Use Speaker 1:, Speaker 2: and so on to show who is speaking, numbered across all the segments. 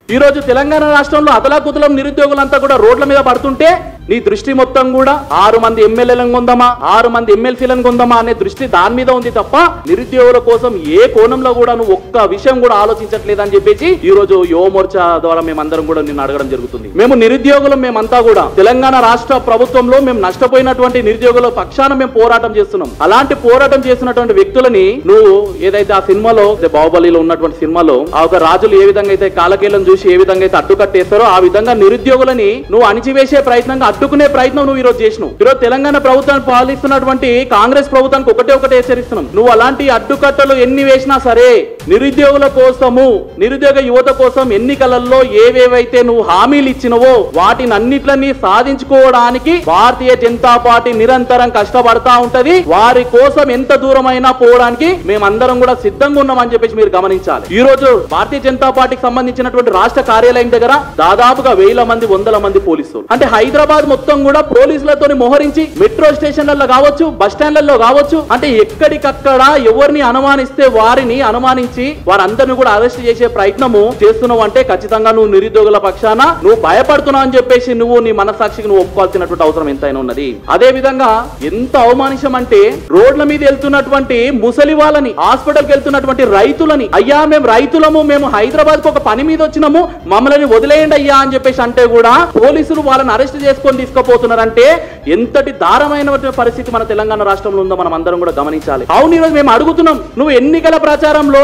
Speaker 1: ఈ రోజు తెలంగాణ రాష్ట్రంలో అతలాకుతలం నిరుద్యోగులంతా కూడా రోడ్ల మీద పడుతుంటే నీ దృష్టి మొత్తం కూడా 6 మంది ఎమ్మెల్యేలను కొందామా 6 మంది ఎమ్మెల్సీలను కొందామా అనే దృష్టి దాని మీద ఉంది తప్ప నిరుద్యోగుల కోసం ఏ కోణంలో కూడా నువ్వు ఒక్క విషయం కూడా ఆలోచించట్లేదని చెప్పేసి ఈ రోజు యువ మోర్చా ద్వారా మేమందరం కూడా నిన్ను అడగడం జరుగుతుంది. మేము నిరుద్యోగులు, మేమంతా కూడా తెలంగాణ రాష్ట్ర ప్రభుత్వంలో మేము నష్టపోయినటువంటి నిరుద్యోగుల పక్షాన మేము పోరాటం చేస్తున్నాం. అలాంటి పోరాటం చేసినటువంటి వ్యక్తులని నువ్వు ఏదైతే ఆ సినిమాలో బాహుబలిలో ఉన్నటువంటి సినిమాలో ఆ ఒక రాజులు ఏ విధంగా అయితే కాలకేలం చూసి ఏ విధంగా అయితే అడ్డుకట్టేస్తారో ఆ విధంగా నిరుద్యోగులని నువ్వు అణిచివేసే ప్రయత్నంగా అడ్డుకునే ప్రయత్నం నువ్వు ఈ రోజు చేసినావు. ఈరోజు తెలంగాణ ప్రభుత్వాన్ని పాలిస్తున్నటువంటి కాంగ్రెస్ ప్రభుత్వానికి ఒకటే హెచ్చరిస్తున్నాం. నువ్వు అలాంటి అడ్డుకట్టలు ఎన్ని వేసినా సరే నిరుద్యోగుల కోసము, నిరుద్యోగ యువత కోసం ఎన్నికలలో ఏవేవైతే నువ్వు హామీలు ఇచ్చినవో వాటిని అన్నిట్లని సాధించుకోవడానికి భారతీయ జనతా పార్టీ నిరంతరం కష్టపడతా ఉంటది. వారి కోసం ఎంత దూరమైనా పోవడానికి మేమందరం కూడా సిద్ధంగా ఉన్నామని చెప్పేసి మీరు గమనించాలి. ఈ రోజు భారతీయ జనతా పార్టీకి సంబంధించినటువంటి రాష్ట్ర కార్యాలయం దగ్గర దాదాపుగా 1000 మంది 100 మంది పోలీసులు, అంటే హైదరాబాద్ మొత్తం కూడా పోలీసులతో మోహరించి మెట్రో స్టేషన్లలో కావచ్చు, బస్ స్టాండ్లలో కావచ్చు, అంటే ఎక్కడికక్కడ ఎవరిని అనుమానిస్తే వారిని అనుమానించి వారందరినీ కూడా అరెస్ట్ చేసే ప్రయత్నము చేస్తున్నావు. అంటే ఖచ్చితంగా నువ్వు నిరుద్యోగుల పక్షాన నువ్వు భయపడుతున్నావు అని చెప్పేసి నువ్వు నీ మనసాక్షికి నువ్వు ఒప్పుకోవాల్సినటువంటి అవసరం ఎంతైనా ఉన్నది. అదే విధంగా ఎంత అవమానించం అంటే రోడ్ల మీద వెళ్తున్నటువంటి ముసలి వాళ్ళని, హాస్పిటల్కి వెళ్తున్నటువంటి రైతులని, అయ్యా మేము రైతులము, మేము హైదరాబాద్ కు ఒక పని మీద వచ్చినాము, మమ్మల్ని వదిలేయండి అయ్యా అని చెప్పేసి అంటే కూడా పోలీసులు వాళ్ళని అరెస్ట్ చేసుకొని తీసుకుపోతున్నారంటే ఎంతటి దారుణమైన పరిస్థితి మన తెలంగాణ రాష్ట్రంలో ఉందో మనం అందరం కూడా గమనించాలి. అవును, ఈరోజు మేము అడుగుతున్నాం, నువ్వు ఎన్నికల ప్రచారంలో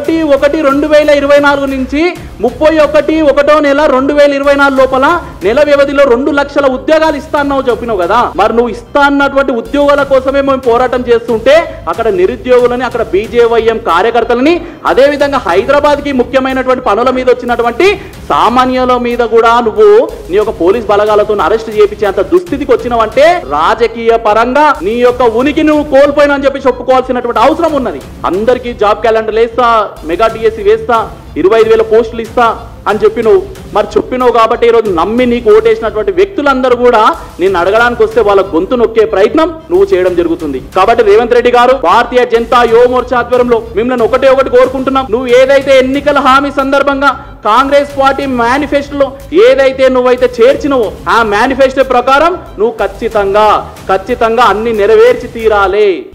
Speaker 1: 1/1/2024 నుంచి 31/1 నెల 2024 లోపల నెల వ్యవధిలో 2 లక్షల ఉద్యోగాలు ఇస్తా అన్నావు చెప్పినావు కదా. మరి నువ్వు ఇస్తా అన్నటువంటి ఉద్యోగాల కోసమే మేము పోరాటం చేస్తుంటే అక్కడ నిరుద్యోగులని, అక్కడ బీజేవైఎం కార్యకర్తలని, అదే విధంగా హైదరాబాద్ కి ముఖ్యమైనటువంటి పనుల మీద వచ్చినటువంటి సామాన్యుల మీద కూడా నువ్వు నీ యొక్క పోలీస్ బలగాలతో అరెస్ట్ చేయించేంత దుస్థితికి వచ్చినవంటే రాజకీయ పరంగా నీ యొక్క ఉనికి నువ్వు కోల్పోయినా అని చెప్పి చెప్పుకోవాల్సినటువంటి అవసరం ఉన్నది. అందరికీ జాబ్ క్యాలెండర్ వేస్తా, మెగా డిఎస్సి వేస్తా, 25,000 పోస్టులు ఇస్తా అని చెప్పినావు కాబట్టి ఈరోజు నమ్మి నీకు ఓటేసినటువంటి వ్యక్తులందరూ కూడా నిన్ను అడగడానికి వస్తే వాళ్ళ గొంతు నొక్కే ప్రయత్నం నువ్వు చేయడం జరుగుతుంది. కాబట్టి రేవంత్ రెడ్డి గారు, భారతీయ జనతా యువ మోర్చా ఆధ్వర్యంలో మిమ్మల్ని ఒకటి కోరుకుంటున్నాం. నువ్వు ఏదైతే ఎన్నికల హామీ సందర్భంగా కాంగ్రెస్ పార్టీ మేనిఫెస్టోలో ఏదైతే నువ్వైతే చేర్చినవో ఆ మేనిఫెస్టో ప్రకారం నువ్వు ఖచ్చితంగా అన్ని నెరవేర్చి తీరాలి.